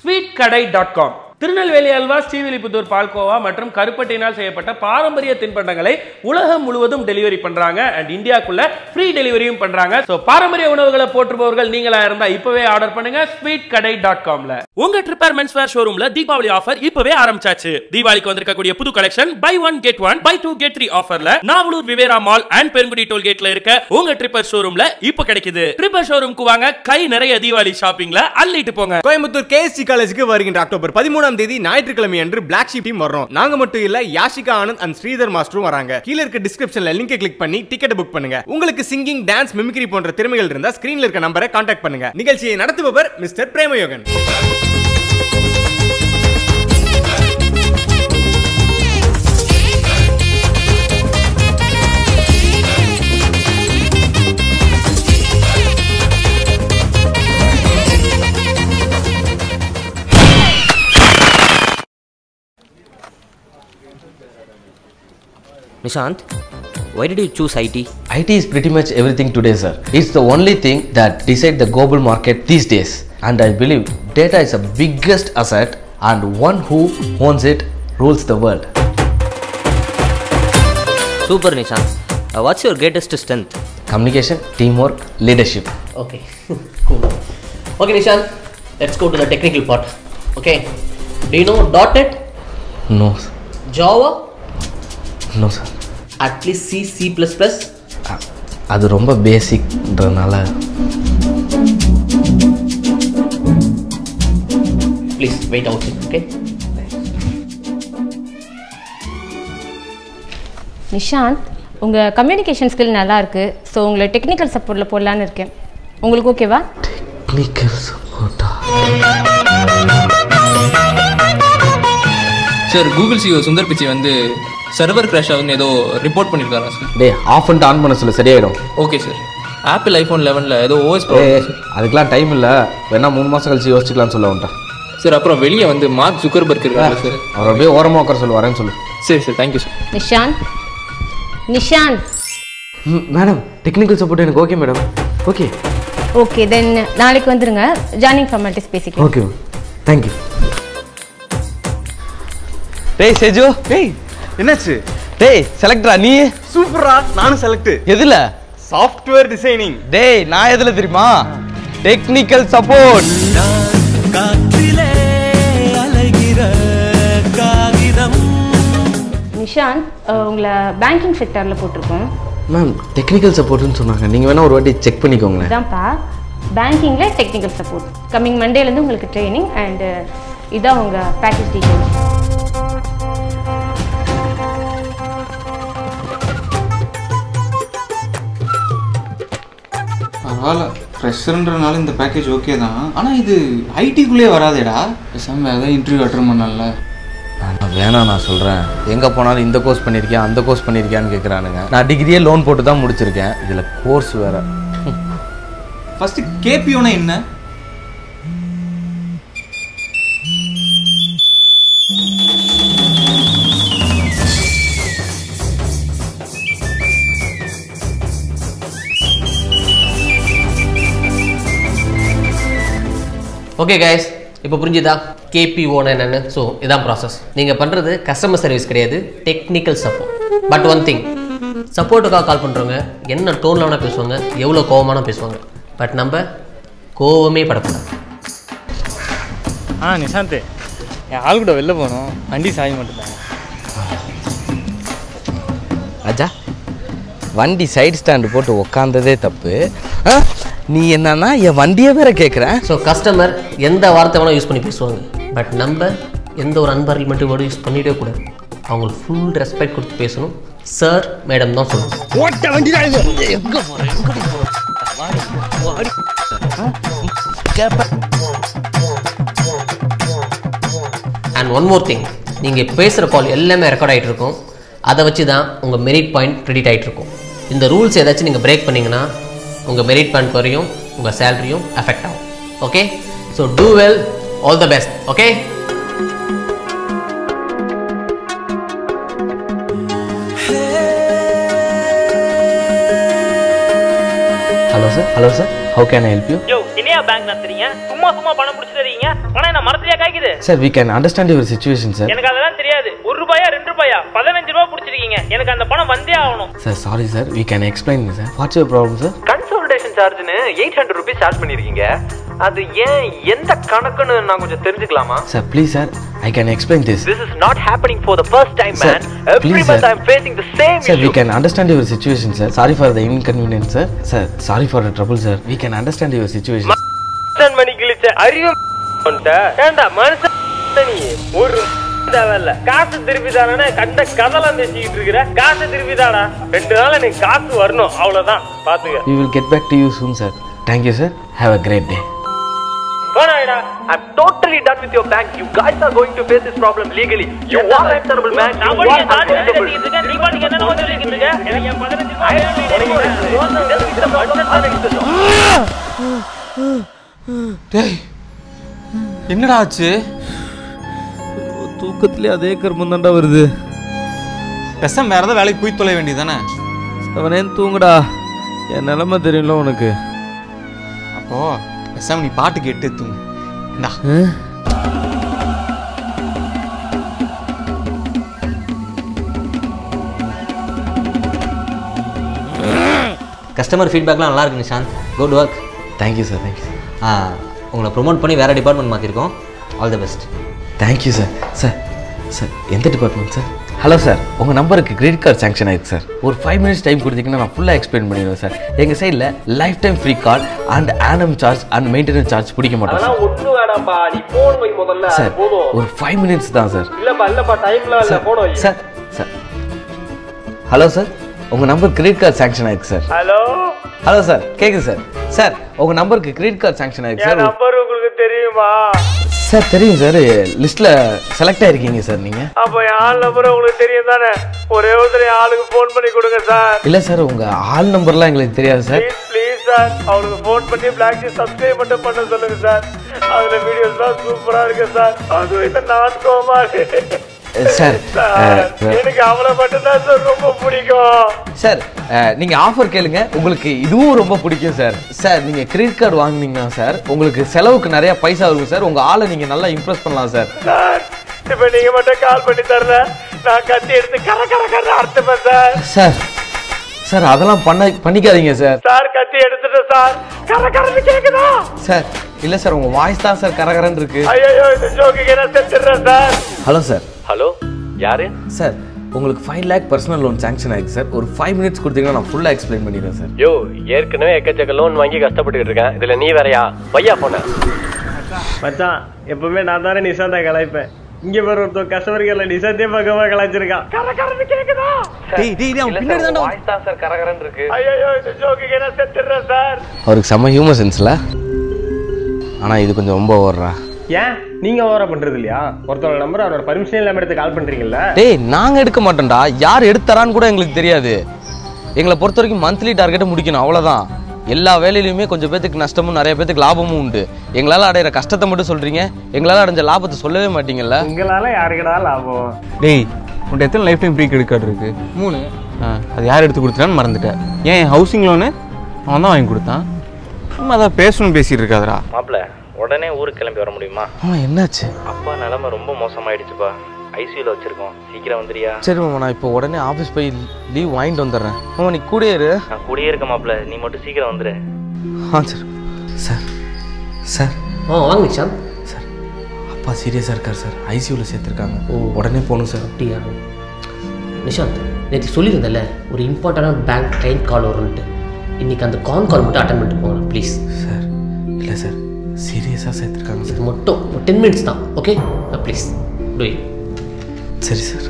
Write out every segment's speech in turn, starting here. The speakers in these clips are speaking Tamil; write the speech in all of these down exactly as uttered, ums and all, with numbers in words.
ஸ்வீட் கடை டாட் காம். திருநெல்வேலி அல்வா, ஸ்ரீவில்லிபுத்தூர் பால்கோவா மற்றும் கருப்பட்டினால் செய்யப்பட்ட பாரம்பரிய தின்பண்டங்களை உலகம் முழுவதும் டெலிவரி பண்றாங்க. அண்ட் இந்தியாக்குள்ள ஃப்ரீ டெலிவரியும் பண்றாங்க. சோ பாரம்பரிய உணவுகளை போற்றுபவர்கள் நீங்களா இருந்தா இப்பவே ஆர்டர் பண்ணுங்க ஸ்வீட் கடை டாட் காம்ல. உங்க ட்ரிப்பர் மென்ஸ்வேர் ஷோரூம்ல தீபாவளி ஆஃபர் இப்பவே ஆரம்பிச்சாச்சு. தீபாவளிக்கு வந்திருக்கக்கூடிய புது collection buy one get one buy two get three ஆஃபர்ல நாவலூர் விவேரா மால் அண்ட் பெருங்குடி டோல்கேட்ல இருக்க உங்க ட்ரிப்பர் ஷோரூம்ல இப்ப கிடைக்குது. ட்ரிப்பர் ஷோரூம்க்கு வாங்க, கை நிறைய தீபாவளி ஷாப்பிங்ல அள்ளிட்டு போங்க. கோயம்புத்தூர் கேஎஸ்சி காலேஜுக்கு வருகின்ற அக்டோபர் பதிமூணாம் தேதி ஞாயிற்றுக்கிழமை அன்று பிளாக் ஷீப் டீம் வரோம். நாங்க மட்டும் இல்ல, யாஷிகா ஆனந்த் அண்ட் ஸ்ரீதர் மாஸ்டரும் வராங்க. கீழ இருக்க டிஸ்கிரிப்ஷன்ல லிங்கை கிளிக் பண்ணி டிக்கெட் புக் பண்ணுங்க. உங்களுக்கு சிங்கிங், டான்ஸ், மிமிக்ரி போன்ற திறமைகள் இருந்தா ஸ்கிரீன்ல இருக்க நம்பரை கான்டாக்ட் பண்ணுங்க. நிகழ்ச்சியை நடத்துபவர் mister Premayogan. Nishanth, why did you choose I T? I T is pretty much everything today, sir. It's the only thing that decides the global market these days. And I believe data is the biggest asset, and one who owns it rules the world. Super, Nishanth. Uh, what's your greatest strength? Communication, teamwork, leadership. Okay, cool. Okay, Nishanth, let's go to the technical part. Okay, do you know dot net? No, sir. Java? No, sir. At least C, C plus plus? அது ரொம்ப பேசிக்ன்றனால. Please wait outside, okay? Nishanth, உங்கள் கம்யூனிகேஷன் ஸ்கில் நல்லா இருக்கு. ஸோ உங்களை டெக்னிக்கல் சப்போர்ட்டில் போடலான்னு இருக்கேன். உங்களுக்கு ஓகேவா? டெக்னிக்கல் சப்போர்ட்டா? Sir, Google CO Sundar Pichai வந்து சர்வர் கிராஷ் ஆகுதுன்னு ஏதோ ரிப்போர்ட் பண்ணியிருக்காரா சார்? டே, ஆஃப் அண்ட் ஆன் பண்ண சொல்ல சரியாயிடும். Okay sir. ஆப்பிள் ஐஃபோன் லெவனில் ஏதோ ஓஎஸ் ப்ராப்ளம். அதுக்கெலாம் டைம் இல்லை, வேணா மூணு மாதம் கழிச்சு யோசிச்சுக்கலாம்னு சொல்ல வந்துட்டேன் சார். அப்புறம் வெளியே வந்து மார்க் ஜுக்கர்பர்க் இருக்காங்க சார். அவர் அப்படியே ஓரமாக உட்கார சொல்லு, வரேன்னு சொல்லு. சரி sir, thank you sir. Nishanth, Nishanth. ம் மேடம், டெக்னிக்கல் சப்போர்ட் எனக்கு okay madam. Okay okay, then நாளைக்கு வந்துருங்க. ஜாயினிங் ஃபார்மாலிட்டிஸ் பேசிக்கலாம். Okay, thank you. டேய் சேஜோ, டேய் என்னாச்சு? டேய் செலக்டரா நீ? சூப்பரா, நானும் செலக்ட். எதுல? Software designing. டேய் நான் எதுல தெரியுமா? Technical support. நிஷாந்த், உங்களை பேங்கிங் செக்டரில் போட்டிருக்கோம். மேம், டெக்னிக்கல் சப்போர்ட்னு சொன்னாங்க. நீங்கள் வேணால் ஒரு வாட்டி செக் பண்ணிக்கோங்களேன். இதான்ப்பா பேங்கிங்கில் டெக்னிக்கல் சப்போர்ட். கம்மிங் மண்டேலேருந்து உங்களுக்கு ட்ரைனிங் அண்டு இதான் உங்கள் பேக்கேஜ் டீட்டெயில்ஸ். பரவாயில்ல, ஃப்ரெஷர்ன்றனால இந்த பேக்கேஜ் ஓகே தான். ஆனால் இது ஐடிக்குள்ளே வராதேடா. பேசாமல் வேறு ஏதாவது இன்டர்வியூ அட்டன் பண்ணல. நான் வேணாம், நான் சொல்கிறேன். எங்கே போனாலும் இந்த கோர்ஸ் பண்ணியிருக்கேன், அந்த கோர்ஸ் பண்ணியிருக்கேன்னு கேட்குறானுங்க. நான் டிகிரியே லோன் போட்டு தான் முடிச்சிருக்கேன். இதில் கோர்ஸ் வேறு. ஃபஸ்ட்டு கேபிஓனா என்ன? ஓகே கைஸ், இப்போ புரிஞ்சுதா கேபிஓன்னு என்னென்னு? ஸோ இதான் ப்ராசஸ். நீங்கள் பண்ணுறது கஸ்டமர் சர்வீஸ் கிடையாது, technical support. But one thing, சப்போர்ட்டுக்காக கால் பண்ணுறவங்க என்ன டோனில் வேணால் பேசுவாங்க, எவ்வளோ கோவமான பேசுவாங்க. பட் நம்ம கோவமே படக்கூடாது. ஆ நிஷாந்த், என் ஆள் கூட வெளில போகணும், வண்டி சாய மாட்டேன். அஜா, வண்டி சைடு ஸ்டாண்டு போட்டு உக்காந்ததே தப்பு. நீ என்னன்னா என் வண்டியை வேற கேட்குறேன். ஸோ கஸ்டமர் எந்த வார்த்தை வேணால் யூஸ் பண்ணி பேசுவாங்க. பட் நம்ம எந்த ஒரு அன்பார்லிமெண்ட் வேர்டு யூஸ் பண்ணிட்டே கூடாது. அவங்களுக்கு ஃபுல் ரெஸ்பெக்ட் கொடுத்து பேசணும். சார், மேடம் தான் சொல்லணும். அண்ட் ஒன் மோர் திங், நீங்கள் பேசுகிற கால் எல்லாமே ரெக்கார்ட் ஆகிட்டு இருக்கும். அதை வச்சு தான் உங்கள் மெரிட் பாயிண்ட் கிரெடிட் ஆகிட்டு இருக்கும். இந்த ரூல்ஸ் ஏதாச்சும் நீங்கள் பிரேக் பண்ணிங்கன்னா உங்கள் மெரிட் பாயிண்ட் வரையும் உங்கள் சேலரியும் அஃபெக்ட் ஆகும். Okay, so do well, all the best. Okay, hello sir, hello sir, how can I help you? யோ, என்னையா பேங்க் நடத்துறீங்க? சும்மா சும்மா பணம் பிடிச்சி தரீங்க. ஆனால் என்ன மரத்துலயா Sir, we can understand your situation, sir. எனக்கு அதெல்லாம் தெரியாது. ஒரு ரூபாயா ரெண்டு ரூபாயா பதினைந்து ரூபாய் புடிச்சிருக்கீங்க. எனக்கு அந்த பணம் வந்தே ஆகணும். Sir, sorry sir. We can explain, sir. What's your problem, sir? Consultation சார்ஜ்னு எயிட் ஹண்ட்ரட் ருபீஸ் சார்ஜ் பண்ணிருக்கீங்க. அது ஏன் எந்த கணக்குன்னு நான் கொஞ்சம் தெரிஞ்சுக்கலாமா? Sir, please sir. I can explain this. This is not happening for the first time, sir, man. Every please, month sir. I'm facing the same Sir, issue. we can understand your situation, sir. Sorry for the inconvenience, sir. Sir, sorry for the trouble, sir. We can understand your situation. மனுஷன் மணி கிழிச்ச அறிவு ஏண்டா மனுஷன் நீ ஒரு தேவையில்ல காசு திருப்பி தானே கண்ட கதெல்லாம் பேசிக்கிட்டு இருக்கிற காசு திருப்பி தானா ரெண்டு நாள் எனக்கு காசு வரணும் அவ்வளவுதான் பாத்துக்க. We will get back to you soon, sir. Thank you, sir. Have a great day. போடாடா. I'm totally done with your bank. You guys are going to face this problem legally. You are answerable, man. You நான் are சார்ஜ் answerable. கட்டிட்டு இருக்க நீ பாட்டுக்கு என்ன நோட் சொல்லிக்கிட்டு இருக்க எனக்கு என் பதினைந்து ரூபாய் டேய் என்னடா ஆச்சு? தூக்கத்திலே அதே கர்மம் தாண்டா வருது. பெசம் வேற ஏதாவது வேலைக்கு போய் தொலை வேண்டியதானே? அவனே தூங்குடா. என் நிலைமை தெரியும்ல உனக்கு. அப்போ பெசம் நீ பாட்டு கேட்டு தூங்கு. இந்தா. கஸ்டமர் ஃபீட்பேக்லாம் நல்லா இருக்கு Nishanth. Good work. Thank you, sir. Thank you. ஆ உங்களை ப்ரொமோட் பண்ணி வேறு டிபார்ட்மெண்ட் மாற்றிருக்கோம். All the best. Thank you, sir. Sir sir எந்த டிபார்ட்மெண்ட் சார்? ஹலோ சார், உங்கள் நம்பருக்கு கிரெடிட் கார்டு சாங்ஷன் ஆயிருக்கு சார். ஒரு ஃபைவ் மினிட்ஸ் டைம் கொடுத்தீங்கன்னா நான் ஃபுல்லாக எக்ஸ்பிளைன் பண்ணிடுவேன் சார். எங்கள் சைடில் lifetime free card and annual charge and maintenance charge பிடிக்க மாட்டோம் சார். ஒண்ணு வேடாம்பா நீ போன் வை முதல்ல சார் ஒரு ஃபைவ் மினிட்ஸ் தான் சார். இல்லப்பா இல்லப்பா டைம்ல இல்ல போன் வை. சார் சார் ஹலோ சார், உங்கள் நம்பர் கிரெடிட் கார்டு சாங்ஷன் ஆயிருக்கு சார். ஹலோ ஹலோ சார், கேட்குது சார். சார் உங்கள் நம்பருக்கு கிரெடிட் கார்டு சாங்ஷன் ஆயிருக்கு சார். நம்பர் உங்களுக்கு தெரியுமா? சார் தெரியும் சார், லிஸ்ட்டில் செலக்ட் ஆகிருக்கீங்க சார் நீங்கள். அப்போ ஆள் நம்பர் உங்களுக்கு தெரியும் தானே? ஒரே ஒருத்தர் ஆளுக்கு ஃபோன் பண்ணி கொடுங்க சார். இல்லை சார், உங்கள் ஆள் நம்பர்லாம் எங்களுக்கு தெரியாது சார். ப்ளீஸ் ப்ளீஸ் சார் அவளுக்கு ஃபோன் பண்ணி பிளாக் சப்ஸ்கிரைப் மட்டும் பண்ண சொல்லுங்க சார். அதுல வீடியோஸ்லாம் சூப்பரா இருக்கு சார். அதுவும் இந்த நான் கோமாளி சார் எனக்கு அவளை மட்டும்தான் சார் ரொம்ப பிடிக்கும். சார் நீங்கள் ஆஃபர் கேளுங்க, உங்களுக்கு இதுவும் ரொம்ப பிடிக்கும் சார். சார் நீங்கள் கிரெடிட் கார்டு வாங்கினீங்கன்னா சார் உங்களுக்கு செலவுக்கு நிறைய பைசா இருக்கும் சார். உங்கள் ஆளை நீங்கள் நல்லா இம்ப்ரெஸ் பண்ணலாம் சார். சார் இப்போ நீங்கள் மட்டும் கால் பண்ணி தரல நான் கத்தி எடுத்து கர கர கர அர்த்தப்பேன் சார். சார் சார் அதெல்லாம் பண்ண பண்ணிக்காதீங்க சார். சார் கத்தி எடுத்துட்டு சார் கர கரன்னு கேக்குதா? சார் இல்லை சார், உங்கள் வாய்ஸ் தான் சார் கரகரன்னு இருக்கு. ஐயோ இந்த ஜோக்குக்கு நான் செத்துறேன் சார். Hello sir. ஹலோ யாரு? சார் உங்களுக்கு five lakh personal loan sanction ஆயிருக்கு சார். ஒரு ஃபைவ் மினிட்ஸ் கொடுத்தீங்கன்னா நான் ஃபுல்லாக எக்ஸ்பிளைன் பண்ணிடுறேன் சார். யோ ஏற்கனவே எக்கச்சக்க லோன் வாங்கி கஷ்டப்பட்டுக்கிட்டு இருக்கேன். இதுல நீ வேறையா? பையா போன மச்சான் எப்பவுமே நான் தானே நிஷாந்தா கலாய்ப்பேன். இங்க பாரு ஒருத்தர் கஸ்டமர்களை நிஷாந்தே பக்கமா கலாய்ச்சிருக்கான். கர கரன்னு கேக்குதா? டேய் டேய் டேய் அவன் பின்னாடி தான்டா. வாய்ஸ் தான் சார் கரகரன்னு இருக்கு. ஐயோ இந்த ஜோக்குக்கு நான் செத்துறேன் சார். அவருக்கு செம்ம ஹியூமர் சென்ஸ்ல, ஆனால் இது கொஞ்சம் ரொம்ப ஓடுறா. ஏன் நீங்க ஓவரா பண்றது இல்லையா? ஒருத்தரோட நம்பர் அவரோட பர்மிஷன் இல்லாம எடுத்து கால் பண்றீங்கல்ல? டேய் நாங்க எடுக்க மாட்டோம்டா. யார் எடுத்தரான்னு கூட எங்களுக்கு தெரியாது. எங்களை பொறுத்த வரைக்கும் மந்த்லி டார்கெட்டை முடிக்கணும், அவ்வளோதான். எல்லா வேலையிலுமே கொஞ்சம் பேத்துக்கு நஷ்டமும் நிறைய பேத்துக்கு லாபமும் உண்டு. எங்களால் அடையிற கஷ்டத்தை மட்டும் சொல்றீங்க, எங்களால் அடைஞ்ச லாபத்தை சொல்லவே மாட்டீங்கல்ல. உங்களால யாருக்கடா லாபம்? டேய் உன்ட்ட எத்தனை lifetime free credit card இருக்கு? மூணு. அது யார் எடுத்து கொடுத்தான்னு மறந்துட்டேன். ஏன் ஹவுசிங் லோனு அவன் தான் வாங்கி கொடுத்தான். சும்மா அதான் பேசணும்னு பேசிட்டு இருக்காதரா. மாப்பிள்ள உடனே ஊருக்கு கிளம்பி வர முடியுமா? ஆ என்னாச்சு? அப்பா நிலைமை ரொம்ப மோசமாயிடுச்சுப்பா. ஐசியூல வச்சிருக்கோம், சீக்கிரம் வந்துறியா? சரி மாமா, நான் இப்போ உடனே ஆஃபீஸ் போய் லீவ் வாங்கிட்டு வந்துடுறேன். மாமா நீ கூட இரு. நான் கூடயே இருக்க மாப்பிள்ள, நீ மட்டும் சீக்கிரம் வந்துடு. ஆ சரி சார். சார் ஆ வாங்க நிஷாந்த். சார் அப்பா சீரியஸாக இருக்கார் சார். ஐசியூவில் சேர்த்துருக்காங்க. உடனே போகணும் சார். அப்படியா நிஷாந்த், நேற்று சொல்லியிருந்தேன்ல ஒரு இம்பார்ட்டண்டான பேங்க் கிளைண்ட் கால் வரும்ன்ட்டு. இன்னைக்கு அந்த கான் கால் மட்டும் அட்டன் பண்ணிட்டு போங்க ப்ளீஸ். சார் இல்லை சார், சீரியஸாக சேர்த்துருக்காங்க சார். இது மட்டும் ஒரு டென் மினிட்ஸ் தான், ஓகே ப்ளீஸ் டூ இட். சரி sir.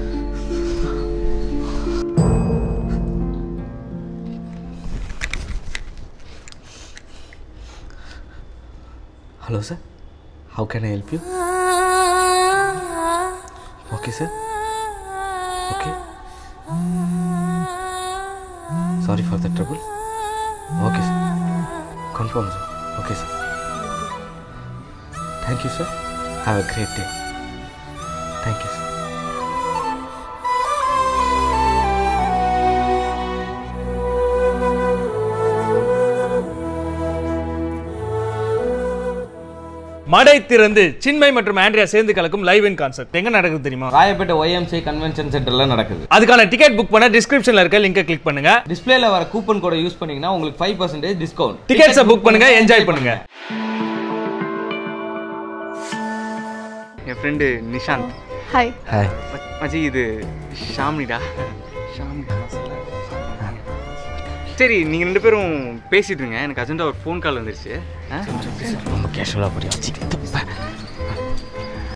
Hello sir, how can I help you? Okay sir. Okay, sorry for the trouble. Okay sir, confirm sir. Okay sir, thank you sir. Have a great day. Thank you sir. மடை திறந்து சின்மை மற்றும் ஆண்ட்ரியா சேர்ந்து கலக்கும் லைவ் இன் கான்சர்ட் எங்க நடக்குது தெரியுமா? ராயப்பேட்டை ஒய்எம்சி கன்வென்ஷன் சென்டர்ல நடக்குது. அதுக்கான டிக்கெட் புக் பண்ண டிஸ்கிரிப்ஷன்ல இருக்க லிங்கை கிளிக் பண்ணுங்க. டிஸ்பிளேல வர கூப்பன் கோடை யூஸ் பண்ணீங்கன்னா உங்களுக்கு ஃபைவ் பர்சன்டேஜ் டிஸ்கவுண்ட். டிக்கெட்ஸை புக் பண்ணுங்க, என்ஜாய் பண்ணுங்க. என் ஃப்ரெண்டு நிஷாந்த். ஹாய். ஹாய் மச்சி, இது ஷாமினிடா. ஷாமினி. சரி, நீங்கள் ரெண்டு பேரும் பேசிட்டு இருங்க. எனக்கு அர்ஜென்ட்டாக ஒரு ஃபோன் கால் வந்துருச்சு. ரொம்ப கேஷுவலாக புரியும்.